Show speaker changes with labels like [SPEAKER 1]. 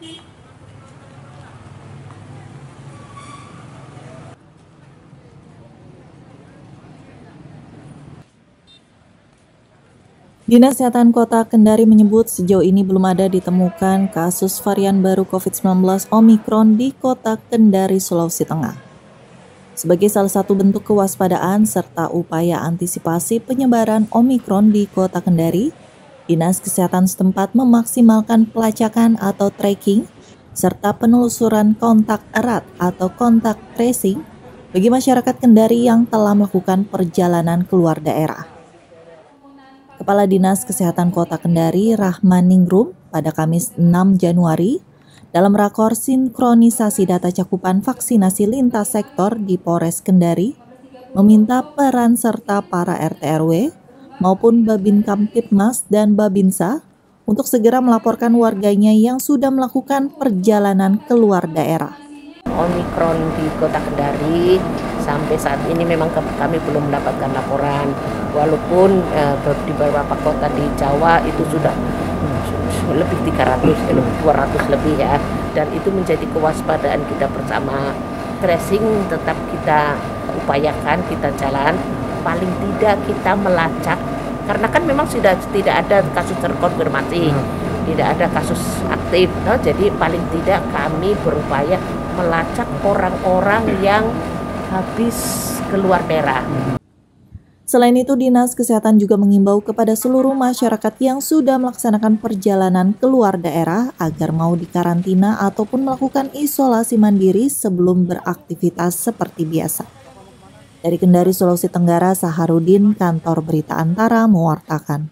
[SPEAKER 1] Dinas Kesehatan Kota Kendari menyebut sejauh ini belum ada ditemukan kasus varian baru COVID-19 Omikron di Kota Kendari, Sulawesi Tengah. Sebagai salah satu bentuk kewaspadaan serta upaya antisipasi penyebaran Omikron di Kota Kendari, Dinas Kesehatan setempat memaksimalkan pelacakan atau tracking serta penelusuran kontak erat atau kontak tracing bagi masyarakat Kendari yang telah melakukan perjalanan keluar daerah. Kepala Dinas Kesehatan Kota Kendari, Rahman Ningrum, pada Kamis 6 Januari, dalam rakor sinkronisasi data cakupan vaksinasi lintas sektor di Polres Kendari, meminta peran serta para RT/RW maupun Babin Kamtibmas dan Babinsa untuk segera melaporkan warganya yang sudah melakukan perjalanan keluar daerah.
[SPEAKER 2] Omikron di Kota Kendari sampai saat ini memang kami belum mendapatkan laporan, walaupun di beberapa kota di Jawa itu sudah lebih 300, 200 lebih ya, dan itu menjadi kewaspadaan kita bersama. Tracing tetap kita upayakan, kita jalan, paling tidak kita melacak, karena kan memang sudah tidak ada kasus terkonfirmasi, tidak ada kasus aktif, jadi paling tidak kami berupaya melacak orang-orang yang habis keluar daerah.
[SPEAKER 1] Selain itu, Dinas Kesehatan juga mengimbau kepada seluruh masyarakat yang sudah melaksanakan perjalanan keluar daerah agar mau dikarantina ataupun melakukan isolasi mandiri sebelum beraktivitas seperti biasa. Dari Kendari, Sulawesi Tenggara, Saharudin, Kantor Berita Antara mewartakan.